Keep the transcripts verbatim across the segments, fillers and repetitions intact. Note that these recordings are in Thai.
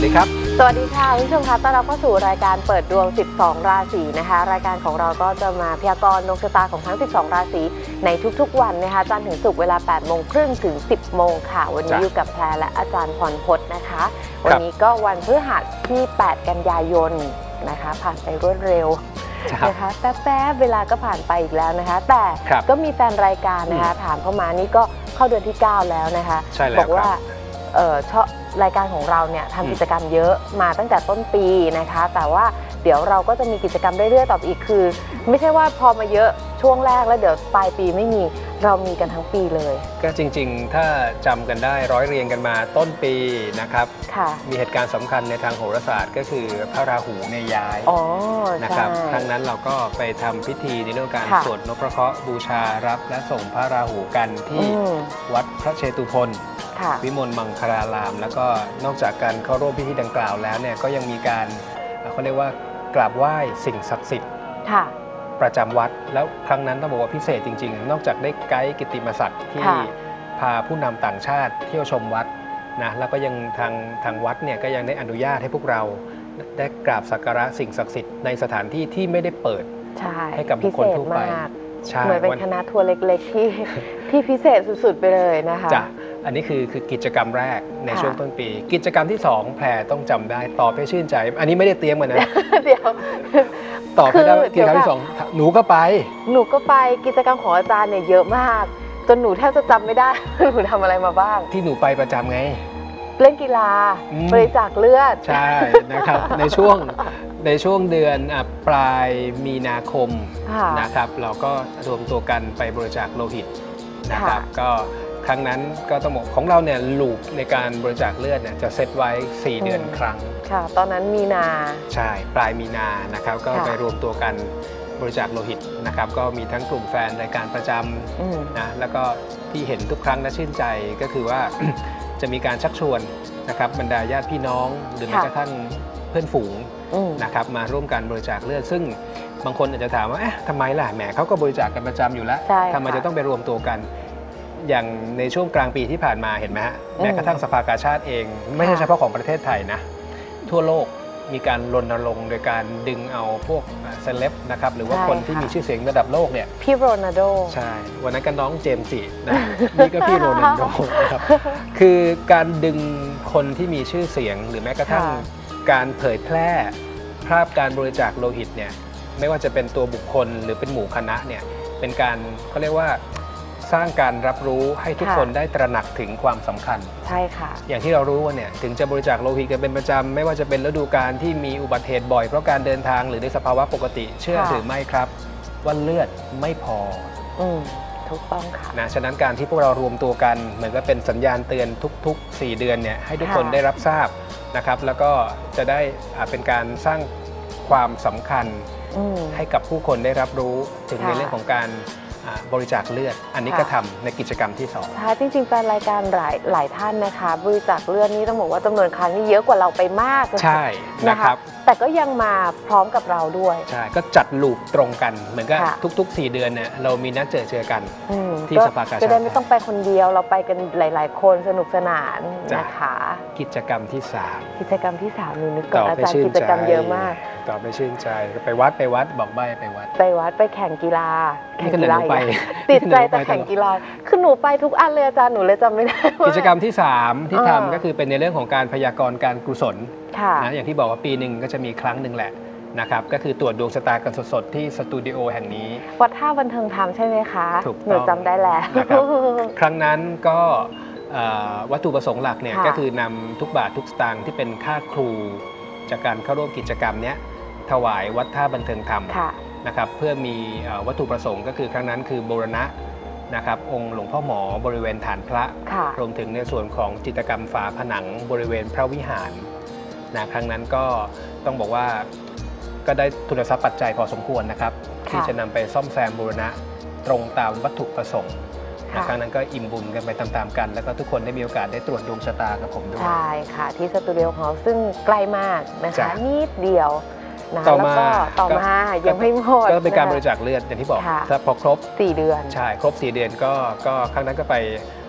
ดีครับสวัสดีค่ะคุณผู้ชมคะต้อนรับเข้าสู่รายการเปิดดวงสิบสองราศีนะคะรายการของเราก็จะมาพยากรณ์ดวงชะตาของทั้งสิบสองราศีในทุกๆวันนะคะจันทร์ถึงศุกร์เวลาแปดโมงครึ่งถึงสิบโมงค่ะวันนี้อยู่กับแพรและอาจารย์พรพจน์นะคะวันนี้ก็วันพฤหัสที่แปดกันยายนนะคะผ่านไปรวดเร็วนะคะแป๊บๆเวลาก็ผ่านไปอีกแล้วนะคะแต่ก็มีแฟนรายการนะคะถามเข้ามานี่ก็เข้าเดือนที่เก้าแล้วนะคะบอกว่าเออชอบรายการของเราเนี่ยทำกิจกรรมเยอะมาตั้งแต่ต้นปีนะคะแต่ว่าเดี๋ยวเราก็จะมีกิจกรรมเรื่อยๆต่อไปอีกคือไม่ใช่ว่าพอมาเยอะช่วงแรกแล้วเดี๋ยวปลายปีไม่มีเรามีกันทั้งปีเลยก็จริงๆถ้าจำกันได้ร้อยเรียงกันมาต้นปีนะครับมีเหตุการณ์สำคัญในทางโหราศาสตร์ก็คือพระราหูในย้ายนะครับครั้งนั้นเราก็ไปทำพิธีในเรื่องการสวดนพเคราะห์บูชารับและส่งพระราหูกันที่วัดพระเชตุพนวิมลมังคลารามแล้วก็นอกจากการเข้าร่วมพิธีดังกล่าวแล้วเนี่ยก็ยังมีการเขาเรียกว่ากราบไหว้สิ่งศักดิ์สิทธิ์ประจำวัดแล้วครั้งนั้นต้องบอกว่าพิเศษจริงๆนอกจากได้ไกด์กิตติมศักดิ์ที่พาผู้นำต่างชาติเที่ยวชมวัดนะแล้วก็ยังทางทางวัดเนี่ยก็ยังได้อนุญาตให้พวกเราได้กราบสักการะสิ่งศักดิ์สิทธิ์ในสถานที่ที่ไม่ได้เปิดให้กับบุคคลทั่วไปเหมือนเป็นคณะทัวร์เล็กๆที่ที่พิเศษสุดๆไปเลยนะคะจ้ะอันนี้คือคือกิจกรรมแรกในช่วงต้นปีกิจกรรมที่สองแพรต้องจำได้ตอบให้ชื่นใจอันนี้ไม่ได้เตรียมมานะเดี๋ยวตอบไปได้กิจกรรมที่สองหนูก็ไปหนูก็ไปกิจกรรมของอาจารย์เนี่ยเยอะมากจนหนูแทบจะจำไม่ได้หนูทำอะไรมาบ้างที่หนูไปประจำไงเล่นกีฬาบริจาคเลือดใช่นะครับในช่วงในช่วงเดือนปลายมีนาคมนะครับเราก็รวมตัวกันไปบริจาคโลหิตนะครับก็ครั้งนั้นก็ต้องบอกของเราเนี่ยลูปในการบริจาคเลือดเนี่ยจะเซตไว้สี่เดือนครั้งค่ะตอนนั้นมีนาใช่ปลายมีนานะครับก็ไปรวมตัวกันบริจาคโลหิตนะครับก็มีทั้งกลุ่มแฟนรายการประจำนะแล้วก็ที่เห็นทุกครั้งและชื่นใจก็คือว่าจะมีการชักชวนนะครับบรรดาญาติพี่น้องหรือแม้กระทั่งเพื่อนฝูงนะครับมาร่วมกันบริจาคเลือดซึ่งบางคนอาจจะถามว่าเอ๊ะทำไมล่ะแหมเขาก็บริจาคกันประจำอยู่แล้วทำไมจะต้องไปรวมตัวกันอย่างในช่วงกลางปีที่ผ่านมาเห็นไหมฮะแม้กระทั่งสภากาชาดเองไม่ใช่เฉพาะของประเทศไทยนะทั่วโลกมีการรณรงค์โดยการดึงเอาพวกเซเลบนะครับหรือว่าคนที่มีชื่อเสียงระดับโลกเนี่ยพี่โรนัลโดใช่วันนั้นก็น้องเจมส์จินะนี่ก็พี่โรนัลโดนะครับคือการดึงคนที่มีชื่อเสียงหรือแม้กระทั่งการเผยแพร่ภาพการบริจาคโลหิตเนี่ยไม่ว่าจะเป็นตัวบุคคลหรือเป็นหมู่คณะเนี่ยเป็นการเขาเรียกว่าสร้างการรับรู้ให้ทุกคนได้ตระหนักถึงความสำคัญใช่ค่ะอย่างที่เรารู้ว่าเนี่ยถึงจะบริจาคโลหิตกันเป็นประจำไม่ว่าจะเป็นฤดูกาลที่มีอุบัติเหตุบ่อยเพราะการเดินทางหรือในสภาวะปกติเชื่อหรือไม่ครับว่าเลือดไม่พออืมถูกต้องค่ะนะฉะนั้นการที่พวกเรารวมตัวกันเหมือนกับเป็นสัญญาณเตือนทุกๆสี่เดือนเนี่ยให้ทุกคนได้รับทราบนะครับแล้วก็จะได้เป็นการสร้างความสำคัญให้กับผู้คนได้รับรู้ถึงในเรื่องของการบริจาคเลือดอันนี้ก็ทำในกิจกรรมที่สองใช่จริงๆแฟนรายการหลายหลายท่านนะคะบริจาคเลือดนี่ต้องบอกว่าจำนวนครั้งนี่เยอะกว่าเราไปมากใช่นะครับแต่ก็ยังมาพร้อมกับเราด้วยใช่ก็จัดลูปตรงกันเหมือนกับทุกๆสี่เดือนเนี่ยเรามีนัดเจอเจอกันที่สภากาชาดจะได้ไม่ต้องไปคนเดียวเราไปกันหลายๆคนสนุกสนานนะคะกิจกรรมที่สามกิจกรรมที่สามนี่นึกก่อนอาจารย์กิจกรรมเยอะมากตอบไปชื่นใจไปวัดไปวัดบอกใบไปวัดไปวัดไปแข่งกีฬาแข่งกีฬาติดใจแต่แข่งกีฬาคือหนูไปทุกอันเลยอาจารย์หนูเลยจำไม่ได้กิจกรรมที่สามที่ทำก็คือเป็นในเรื่องของการพยากรณ์การกุศลนะอย่างที่บอกว่าปีหนึ่งก็จะมีครั้งหนึ่งแหละนะครับก็คือตรวจดวงชะตากันสดๆที่สตูดิโอแห่งนี้วัดท่าบันเทิงธรรมใช่ไหมคะหนูจำได้แล้วครั้งนั้นก็วัตถุประสงค์หลักเนี่ยก็คือนำทุกบาททุกสตางค์ที่เป็นค่าครูจากการเข้าร่วมกิจกรรมนี้ถวายวัดท่าบันเทิงธรรมนะครับเพื่อมีวัตถุประสงค์ก็คือครั้งนั้นคือบูรณะนะครับองค์หลวงพ่อหมอบริเวณฐานพระรวมถึงในส่วนของจิตรกรรมฝาผนังบริเวณพระวิหารนะครั้งนั้นก็ต้องบอกว่าก็ได้ทุนทรัพย์ปัจจัยพอสมควรนะครับที่จะนำไปซ่อมแซมบูรณะตรงตามวัตถุประสงค์ครั้งนั้นก็อิ่มบุญกันไปตามๆกันแล้วก็ทุกคนได้มีโอกาสได้ตรวจดวงชะตากับผมด้วยใช่ค่ะที่สตูดิโอของเราซึ่งใกล้มากนะคะนิดเดียวนะต่อมาต่อมายังไม่หมดก็เป็นการบริจาคเลือดอย่างที่บอกถ้าพอครบสี่เดือนใช่ครบสี่เดือนก็ก็ครั้งนั้นก็ไป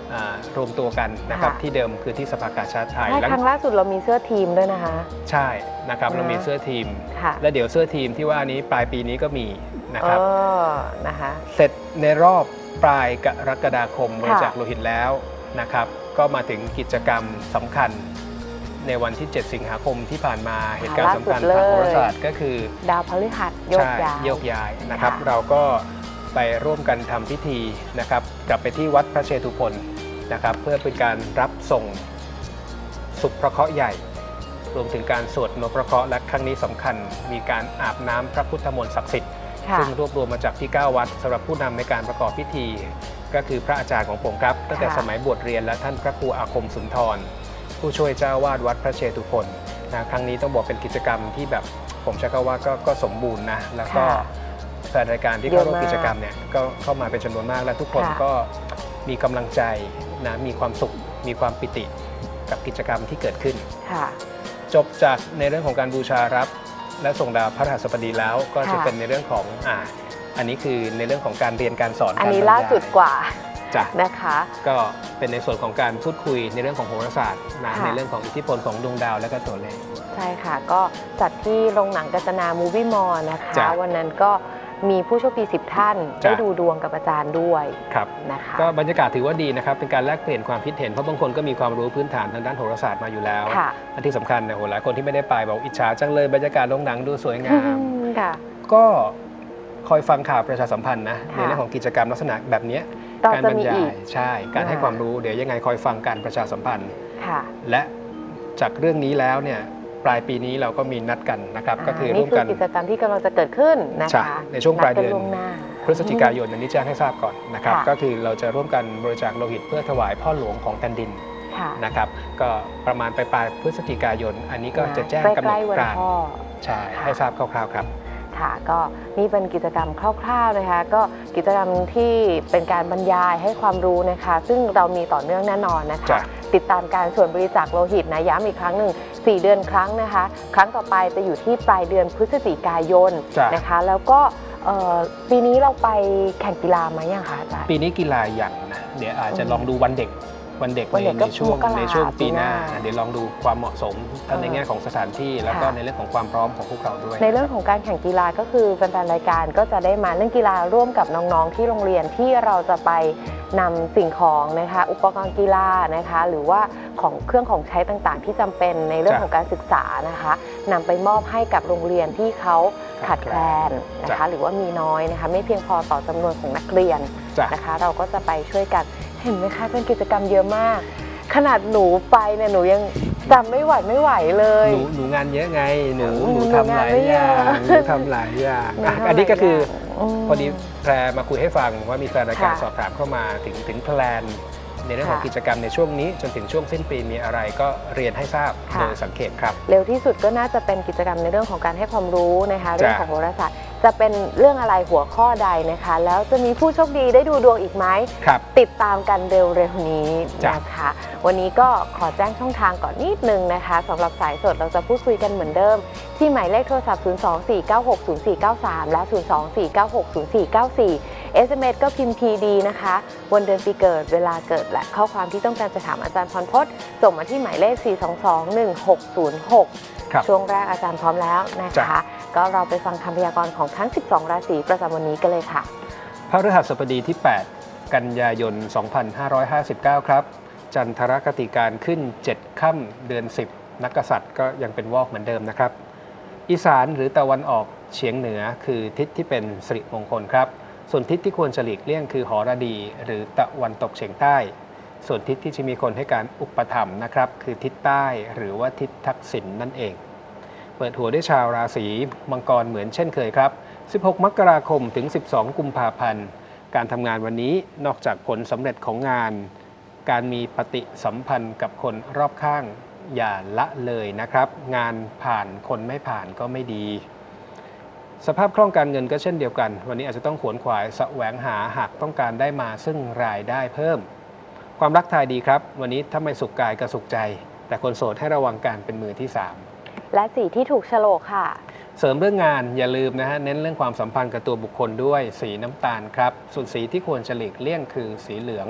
รวมตัวกันนะครับที่เดิมคือที่สภากาชาดไทยครั้งล่าสุดเรามีเสื้อทีมด้วยนะคะใช่นะครับเรามีเสื้อทีมและเดี๋ยวเสื้อทีมที่ว่านี้ปลายปีนี้ก็มีนะครับนะคะเสร็จในรอบปลายกรกฎาคมบริจาคโลหิตแล้วนะครับก็มาถึงกิจกรรมสำคัญในวันที่เจ็ดสิงหาคมที่ผ่านมาเหตุการณ์สำคัญทางโหราศาสตร์ก็คือดาวพฤหัสโยกย้ายโยกย้ายนะครับเราก็ไปร่วมกันทำพิธีนะครับกลับไปที่วัดพระเชตุพนนะครับเพื่อเป็นการรับส่งสุขพระเคราะห์ใหญ่รวมถึงการสวดนพพระเคราะห์และครั้งนี้สำคัญมีการอาบน้ำพระพุทธมนต์ศักดิ์สิทธิ์ซึ่งรวบรวมมาจากที่เก้าวัดสำหรับผู้นำในการประกอบพิธีก็คือพระอาจารย์ของผมครับตั้งแต่สมัยบวชเรียนและท่านพระครูอาคมสุนทรผู้ช่วยเจ้าวาดวัดพระเชตุพนนะครั้งนี้ต้องบอกเป็นกิจกรรมที่แบบผมใช้คำว่าก็ก็สมบูรณ์นะแล้วก็แฟนรายการที่เข้าร่วมกิจกรรมเนี่ยก็เข้ามาเป็นจำนวนมากและทุกคนก็มีกำลังใจนะมีความสุขมีความปิติกับกิจกรรมที่เกิดขึ้นจบจากในเรื่องของการบูชารับและส่งดาวพระหัสบดีแล้วก็จะเป็นในเรื่องของอ่าอันนี้คือในเรื่องของการเรียนการสอนอันนี้ล่าสุดกว่าจ้ะนะคะก็เป็นในส่วนของการพูดคุยในเรื่องของโหราศาสตร์นะในเรื่องของอิทธิพลของดวงดาวและก็ตัวเลขใช่ค่ะก็จัดที่โรงหนังกัจนามูวี่มอลล์นะคะวันนั้นก็มีผู้โชคดีสิบท่านได้ดูดวงกับอาจารย์ด้วยครับนะคะก็บรรยากาศถือว่าดีนะครับเป็นการแลกเปลี่ยนความคิดเห็นเพราะบางคนก็มีความรู้พื้นฐานทางด้านโหราศาสตร์มาอยู่แล้วและที่สำคัญเนี่ยโหหลายคนที่ไม่ได้ไปบอกอิจฉาจังเลยบรรยากาศโรงหนังดูสวยงามก็คอยฟังข่าวประชาสัมพันธ์นะในเรื่องของกิจกรรมลักษณะแบบนี้การบรรยายใช่การให้ความรู้เดี๋ยวยังไงคอยฟังการประชาสัมพันธ์และจากเรื่องนี้แล้วเนี่ยปลายปีนี้เราก็มีนัดกันนะครับก็คือร่วมกันกิจกรรมที่กำลังจะเกิดขึ้นนะคะในช่วงปลายเดือนพฤศจิกายนนี้แจ้งให้ทราบก่อนนะครับก็คือเราจะร่วมกันบริจาคโลหิตเพื่อถวายพ่อหลวงของแผ่นดินนะครับก็ประมาณปลายพฤศจิกายนอันนี้ก็จะแจ้งกำหนดการใช่ให้ทราบคร่าวๆครับค่ะก็นี่เป็นกิจกรรมคร่าวๆนะคะก็กิจกรรมที่เป็นการบรรยายให้ความรู้นะคะซึ่งเรามีต่อเนื่องแน่นอนนะคะติดตามการส่วนบริจาคโลหิตนะย้ำอีกครั้งหนึ่งสี่เดือนครั้งนะคะครั้งต่อไปจะอยู่ที่ปลายเดือนพฤศจิกายนนะคะแล้วก็ปีนี้เราไปแข่งกีฬาไหมยังคะอาจารย์ปีนี้กีฬาอย่างนะเดี๋ยวอาจจะลองดูวันเด็กวันเด็กในในช่วงในช่วงปีหน้าเดี๋ยวลองดูความเหมาะสมทั้งในแง่ของสถานที่แล้วก็ในเรื่องของความพร้อมของพวกเราด้วยในเรื่องของการแข่งกีฬาก็คือแฟนๆรายการก็จะได้มาเล่นกีฬาร่วมกับน้องๆที่โรงเรียนที่เราจะไปนำสิ่งของนะคะอุปกรณ์กีฬานะคะหรือว่าของเครื่องของใช้ต่างๆที่จำเป็นในเรื่องของการศึกษานะคะนำไปมอบให้กับโรงเรียนที่เขาขาดแคลนนะคะหรือว่ามีน้อยนะคะไม่เพียงพอต่อจำนวนของนักเรียนนะคะเราก็จะไปช่วยกันเห็นไหมคะเป็นกิจกรรมเยอะมากขนาดหนูไปเนี่ยหนูยังจำไม่ไหวไม่ไหวเลยหนูหนูงานเยอะไงหนูหนูทำหลายอย่างหนูทำหลายอย่างอันนี้ก็คือพอดีแพรมาคุยให้ฟังว่ามีแฟนรายการสอบถามเข้ามาถึงถึงแพลนในเรื่องของกิจกรรมในช่วงนี้จนถึงช่วงสิ้นปีมีอะไรก็เรียนให้ทราบโดยสังเกตครับเร็วที่สุดก็น่าจะเป็นกิจกรรมในเรื่องของการให้ความรู้นะคะเรื่องของโหราศาสตร์จะเป็นเรื่องอะไรหัวข้อใดนะคะแล้วจะมีผู้โชคดีได้ดูดวงอีกไหมติดตามกันเร็วๆนี้นะคะวันนี้ก็ขอแจ้งช่องทางก่อนนิดนึงนะคะสำหรับสายสดเราจะพูดคุยกันเหมือนเดิมที่หมายเลขโทรศัพท์ศูนย์ สอง สี่ เก้า หก ศูนย์ สี่ เก้า สามและศูนย์ สอง สี่ เก้า หก ศูนย์ สี่ เก้า สี่ เอส เอ็ม เอส ก็พิมพ์ พี ดี นะคะวันเดือนปีเกิดเวลาเกิดและข้อความที่ต้องการจะถามอาจารย์พรพจน์ส่งมาที่หมายเลข สี่ สอง สอง หนึ่ง หก ศูนย์ หก ช่วงแรกอาจารย์พร้อมแล้วนะคะก็เราไปฟังคำพยากรณ์ของทั้งสิบสองราศีประจำวันนี้กันเลยค่ะพฤหัสบดีที่แปดกันยายนสองพันห้าร้อยห้าสิบเก้าครับจันทรคติการขึ้นเจ็ดค่ำเดือนสิบนักกษัตริย์ก็ยังเป็นวอกเหมือนเดิมนะครับอีสานหรือตะวันออกเฉียงเหนือคือทิศที่เป็นสิริมงคลครับส่วนทิศที่ควรจะหลีกเลี่ยงคือหรดีหรือตะวันตกเฉียงใต้ส่วนทิศที่จะมีคนให้การอุปถัมภ์นะครับคือทิศใต้หรือว่าทิศทักษิณ นั่นเองเปิดหัวด้วยชาวราศีมังกรเหมือนเช่นเคยครับสิบหกมกราคมถึงสิบสองกุมภาพันธ์การทำงานวันนี้นอกจากผลสำเร็จของงานการมีปฏิสัมพันธ์กับคนรอบข้างอย่าละเลยนะครับงานผ่านคนไม่ผ่านก็ไม่ดีสภาพคล่องการเงินก็เช่นเดียวกันวันนี้อาจจะต้องขวนขวายแสวงหาหากต้องการได้มาซึ่งรายได้เพิ่มความรักทายดีครับวันนี้ถ้าไม่สุขกายก็สุขใจแต่คนโสดให้ระวังการเป็นมือที่สามและสีที่ถูกโฉลกค่ะเสริมเรื่องงานอย่าลืมนะฮะเน้นเรื่องความสัมพันธ์กับตัวบุคคลด้วยสีน้ำตาลครับส่วนสีที่ควรจะหลีกเลี่ยงคือสีเหลือง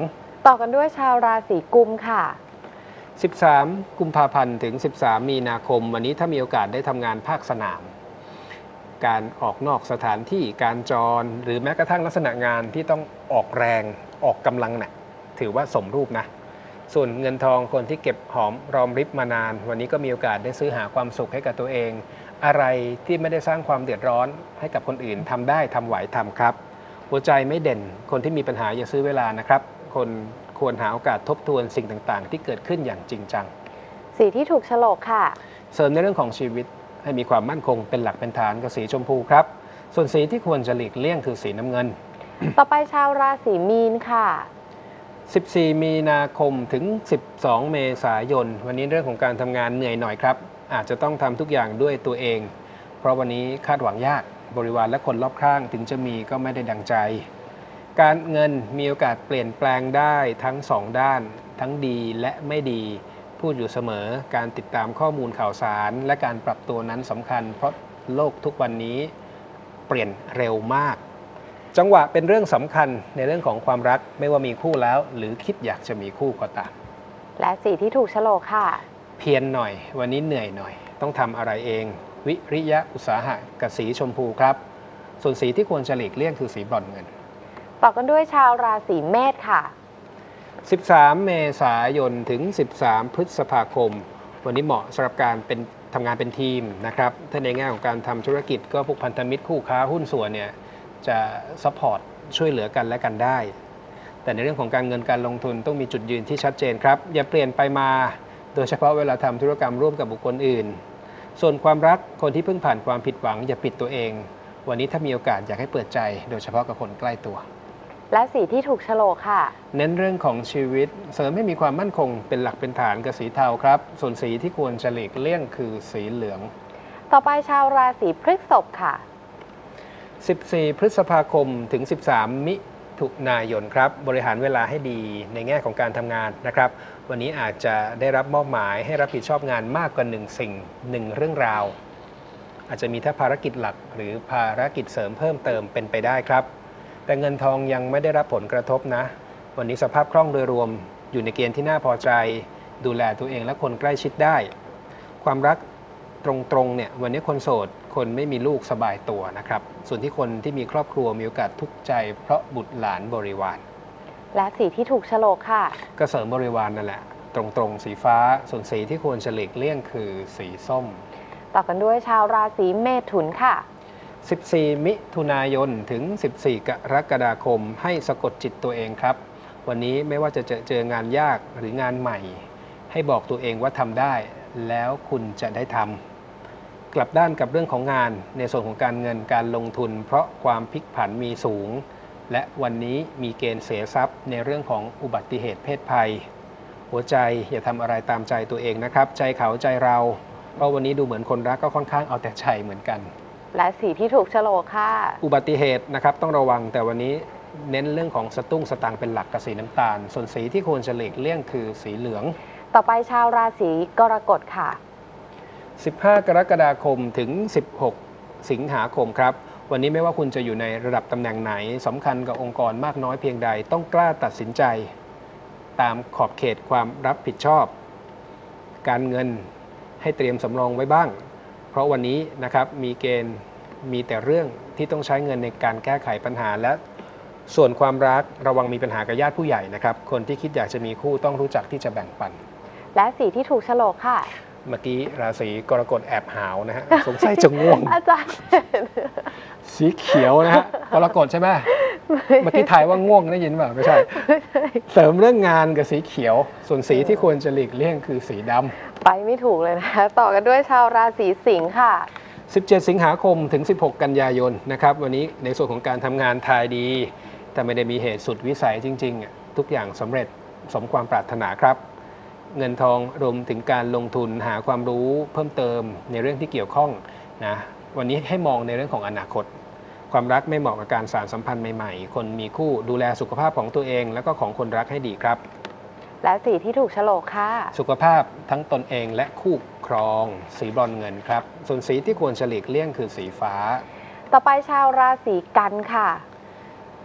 ต่อกันด้วยชาวราศีกุมค่ะสิบสามกุมภาพันธ์ถึงสิบสามมีนาคมวันนี้ถ้ามีโอกาสได้ทำงานภาคสนามการออกนอกสถานที่การจรหรือแม้กระทั่งลักษณะงานที่ต้องออกแรงออกกำลังหนักถือว่าสมรูปนะส่วนเงินทองคนที่เก็บหอมรอมริบมานานวันนี้ก็มีโอกาสได้ซื้อหาความสุขให้กับตัวเองอะไรที่ไม่ได้สร้างความเดือดร้อนให้กับคนอื่นทำได้ทำไหวทำครับหัวใจไม่เด่นคนที่มีปัญหาอย่าซื้อเวลานะครับคนควรหาโอกาสทบทวนสิ่งต่างๆที่เกิดขึ้นอย่างจริงจังสีที่ถูกโฉลกค่ะเสริมในเรื่องของชีวิตให้มีความมั่นคงเป็นหลักเป็นฐานกับสีชมพูครับส่วนสีที่ควรจะหลีกเลี่ยงคือสีน้ำเงินต่อไปชาวราศีมีนค่ะสิบสี่มีนาคมถึงสิบสองเมษายนวันนี้เรื่องของการทำงานเหนื่อยหน่อยครับอาจจะต้องทำทุกอย่างด้วยตัวเองเพราะวันนี้คาดหวังยากบริวารและคนรอบข้างถึงจะมีก็ไม่ได้ดังใจการเงินมีโอกาสเปลี่ยนแปลงได้ทั้งสองด้านทั้งดีและไม่ดีพูดอยู่เสมอการติดตามข้อมูลข่าวสารและการปรับตัวนั้นสำคัญเพราะโลกทุกวันนี้เปลี่ยนเร็วมากจังหวะเป็นเรื่องสำคัญในเรื่องของความรักไม่ว่ามีคู่แล้วหรือคิดอยากจะมีคู่ก็ตามและสีที่ถูกโฉลกค่ะเพียรหน่อยวันนี้เหนื่อยหน่อยต้องทำอะไรเองวิริยะอุตสาหะกับสีชมพูครับส่วนสีที่ควรจะหลีกเลี่ยงคือสีบรอนซ์เงินต่อกันด้วยชาวราศีเมษค่ะสิบสามเมษายนถึงสิบสามพฤษภาคมวันนี้เหมาะสำหรับการเป็นทำงานเป็นทีมนะครับถ้าในแง่ของการทำธุรกิจก็พวกพันธมิตรคู่ค้าหุ้นส่วนเนี่ยจะซัพพอร์ตช่วยเหลือกันและกันได้แต่ในเรื่องของการเงินการลงทุนต้องมีจุดยืนที่ชัดเจนครับอย่าเปลี่ยนไปมาโดยเฉพาะเวลาทำธุรกรรมร่วมกับบุคคลอื่นส่วนความรักคนที่เพิ่งผ่านความผิดหวังอย่าปิดตัวเองวันนี้ถ้ามีโอกาสอยากให้เปิดใจโดยเฉพาะกับคนใกล้ตัวและสีที่ถูกโฉลกค่ะเน้นเรื่องของชีวิตเสริมให้มีความมั่นคงเป็นหลักเป็นฐานกับสีเทาครับส่วนสีที่ควรจะหลีกเลี่ยงคือสีเหลืองต่อไปชาวราศีพฤษภค่ะสิบสี่พฤษภาคมถึงสิบสามมิถุนายนครับบริหารเวลาให้ดีในแง่ของการทำงานนะครับวันนี้อาจจะได้รับมอบหมายให้รับผิดชอบงานมากกว่าหนึ่งสิ่งหนึ่งเรื่องราวอาจจะมีทั้งภารกิจหลักหรือภารกิจเสริมเพิ่มเติมเป็นไปได้ครับแต่เงินทองยังไม่ได้รับผลกระทบนะวันนี้สภาพคล่องโดยรวมอยู่ในเกณฑ์ที่น่าพอใจดูแลตัวเองและคนใกล้ชิดได้ความรักตรงๆเนี่ยวันนี้คนโสดคนไม่มีลูกสบายตัวนะครับส่วนที่คนที่มีครอบครัวมีโอกาสทุกข์ใจเพราะบุตรหลานบริวารและสีที่ถูกโฉลกค่ะก็เสริมบริวารนั่นแหละตรงๆสีฟ้าส่วนสีที่ควรจะหลีกเลี่ยงคือสีส้มต่อกันด้วยชาวราศีเมถุนค่ะสิบสี่มิถุนายนถึงสิบสี่กรกฎาคมให้สะกดจิตตัวเองครับวันนี้ไม่ว่าจะเจอเจองานยากหรืองานใหม่ให้บอกตัวเองว่าทำได้แล้วคุณจะได้ทำกลับด้านกับเรื่องของงานในส่วนของการเงินการลงทุนเพราะความพลิกผันมีสูงและวันนี้มีเกณฑ์เสียทรัพย์ในเรื่องของอุบัติเหตุเพศภัยหัวใจอย่าทำอะไรตามใจตัวเองนะครับใจเขาใจเราเพราะวันนี้ดูเหมือนคนรักก็ค่อนข้างเอาแต่ใจเหมือนกันและสีที่ถูกโฉลกค่ะอุบัติเหตุนะครับต้องระวังแต่วันนี้เน้นเรื่องของสตุ้งสตางค์เป็นหลักกับสีน้ำตาลส่วนสีที่ควรจะหลีกเลี่ยงคือสีเหลืองต่อไปชาวราศีกรกฎค่ะสิบห้ากรกฎาคมถึงสิบหกสิงหาคมครับวันนี้ไม่ว่าคุณจะอยู่ในระดับตำแหน่งไหนสำคัญกับองค์กรมากน้อยเพียงใดต้องกล้าตัดสินใจตามขอบเขตความรับผิดชอบการเงินให้เตรียมสำรองไว้บ้างเพราะวันนี้นะครับมีเกณฑ์มีแต่เรื่องที่ต้องใช้เงินในการแก้ไขปัญหาและส่วนความรักระวังมีปัญหากับญาติผู้ใหญ่นะครับคนที่คิดอยากจะมีคู่ต้องรู้จักที่จะแบ่งปันและสีที่ถูกโฉลกค่ะเมื่อกี้ราศีกรกฎแอบหาวนะฮะสงสัยจะง่วงอาจารย์สีเขียวนะฮะกรกฎใช่ไหมเมื่อกี้ถ่ายว่าง่วงได้ยินเปล่าไม่ใช่เสริมเรื่องงานกับสีเขียวส่วนสีที่ควรจะหลีกเลี่ยงคือสีดำไปไม่ถูกเลยนะต่อกันด้วยชาวราศีสิงค์ค่ะสิบเจ็ดสิงหาคมถึงสิบหกกันยายนนะครับวันนี้ในส่วนของการทำงานทายดีแต่ไม่ได้มีเหตุสุดวิสัยจริงๆทุกอย่างสำเร็จสมความปรารถนาครับเงินทองรวมถึงการลงทุนหาความรู้เพิ่มเติมในเรื่องที่เกี่ยวข้องนะวันนี้ให้มองในเรื่องของอนาคตความรักไม่เหมาะกับการสานสัมพันธ์ใหม่ๆคนมีคู่ดูแลสุขภาพของตัวเองแล้วก็ของคนรักให้ดีครับและสีที่ถูกโฉลกค่ะสุขภาพทั้งตนเองและคู่ครองสีบรอนซ์เงินครับส่วนสีที่ควรหลีกเลี่ยงคือสีฟ้าต่อไปชาวราศีกันค่ะ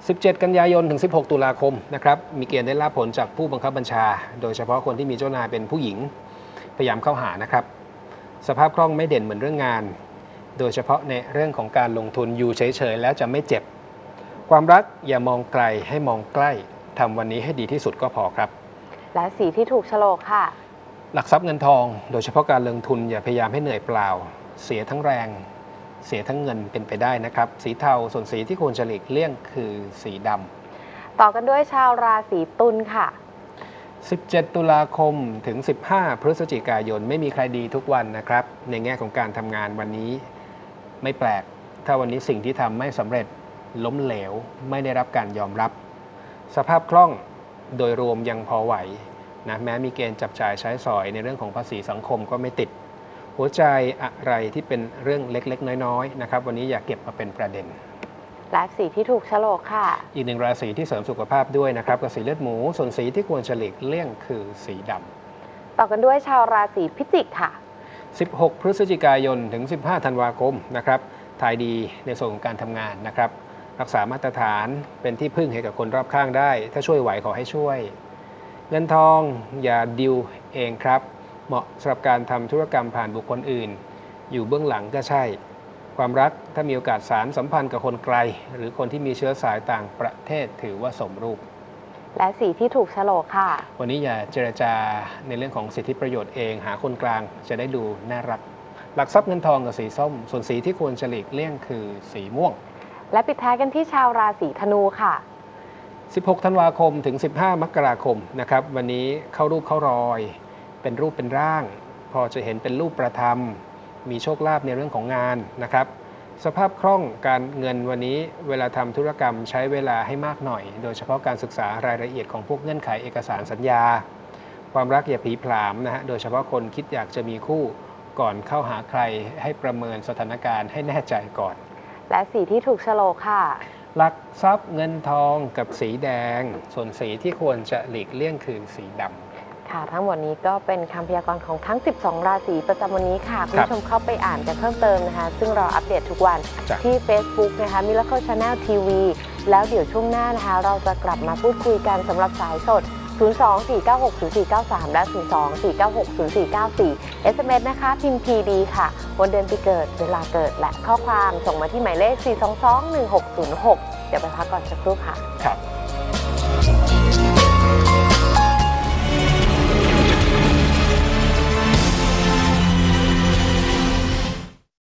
สิบเจ็ด กันยายนถึง สิบหก ตุลาคมนะครับมีเกณฑ์ได้รับผลจากผู้บังคับบัญชา โดยเฉพาะคนที่มีเจ้านายเป็นผู้หญิงพยายามเข้าหานะครับสภาพคล่องไม่เด่นเหมือนเรื่องงานโดยเฉพาะในเรื่องของการลงทุนอยู่เฉยๆแล้วจะไม่เจ็บความรักอย่ามองไกลให้มองใกล้ทำวันนี้ให้ดีที่สุดก็พอครับและสีที่ถูกโฉลกค่ะหลักทรัพย์เงินทองโดยเฉพาะการลงทุนอย่าพยายามให้เหนื่อยเปล่าเสียทั้งแรงเสียทั้งเงินเป็นไปได้นะครับสีเทาส่วนสีที่ควรจะหลีกเลี่ยงคือสีดำต่อกันด้วยชาวราศีตุลค่ะสิบเจ็ด ตุลาคมถึง สิบห้า พฤศจิกายนไม่มีใครดีทุกวันนะครับในแง่ของการทำงานวันนี้ไม่แปลกถ้าวันนี้สิ่งที่ทำไม่สำเร็จล้มเหลวไม่ได้รับการยอมรับสภาพคล่องโดยรวมยังพอไหวนะแม้มีเกณฑ์จับจ่ายใช้สอยในเรื่องของภาษีสังคมก็ไม่ติดหัวใจอะไรที่เป็นเรื่องเล็กๆน้อยๆนะครับวันนี้อย่าเก็บมาเป็นประเด็นและสีที่ถูกโฉลกค่ะอีกหนึ่งราศีที่เสริมสุขภาพด้วยนะครับกับสีเลือดหมูส่วนสีที่ควรจะหลีกเลี่ยงคือสีดำต่อกันด้วยชาวราศีพิจิกค่ะสิบหก พฤศจิกายนถึง สิบห้า ธันวาคมนะครับทายดีในส่วนของการทำงานนะครับรักษามาตรฐานเป็นที่พึ่งให้กับคนรอบข้างได้ถ้าช่วยไหวขอให้ช่วยเงินทองอย่าดิวเองครับเหมาะสำหรับการทำธุรกรรมผ่านบุคคลอื่นอยู่เบื้องหลังก็ใช่ความรักถ้ามีโอกาสสารสัมพันธ์กับคนไกลหรือคนที่มีเชื้อสายต่างประเทศถือว่าสมรูปและสีที่ถูกโฉลกค่ะวันนี้อย่าเจรจาในเรื่องของสิทธิประโยชน์เองหาคนกลางจะได้ดูน่ารักหลักทรัพย์เงินทองกับสีส้มส่วนสีที่ควรจะหลีกเลี่ยงคือสีม่วงและปิดท้ายกันที่ชาวราศีธนูค่ะสิบหก ธันวาคมถึง สิบห้า มกราคมนะครับวันนี้เข้ารูปเข้ารอยเป็นรูปเป็นร่างพอจะเห็นเป็นรูปประธรรมมีโชคลาภในเรื่องของงานนะครับสภาพคล่องการเงินวันนี้เวลาทำธุรกรรมใช้เวลาให้มากหน่อยโดยเฉพาะการศึกษารายละเอียดของพวกเงื่อนไขเอกสารสัญญาความรักอย่าผีผลามนะฮะโดยเฉพาะคนคิดอยากจะมีคู่ก่อนเข้าหาใครให้ประเมินสถานการณ์ให้แน่ใจก่อนและสีที่ถูกโฉลกค่ะหลักทรัพย์เงินทองกับสีแดงส่วนสีที่ควรจะหลีกเลี่ยงคือสีดำค่ะทั้งหมดนี้ก็เป็นคำพยากรณ์ของทั้งสิบสองราศีประจำวันนี้ค่ะคุณผู้ชมเข้าไปอ่านกันเพิ่มเติมนะคะซึ่งเราอัปเดตทุกวันที่ Facebook นะคะ Miracle Channel ที วี แล้วเดี๋ยวช่วงหน้านะคะเราจะกลับมาพูดคุยกันสำหรับสายสดศูนย์ สอง สี่ เก้า หก ศูนย์ สี่ เก้า สามและศูนย์ สอง สี่ เก้า หก ศูนย์ สี่ เก้า สี่ เอส เอ็ม เอส นะคะพิมพ์ พี ดี ค่ะวันเดือนปีเกิดเวลาเกิดและข้อความส่งมาที่หมายเลข สี่ สอง สอง หนึ่ง หก ศูนย์ หก เดี๋ยวไปพักก่อนสักครู่ค่ะครับ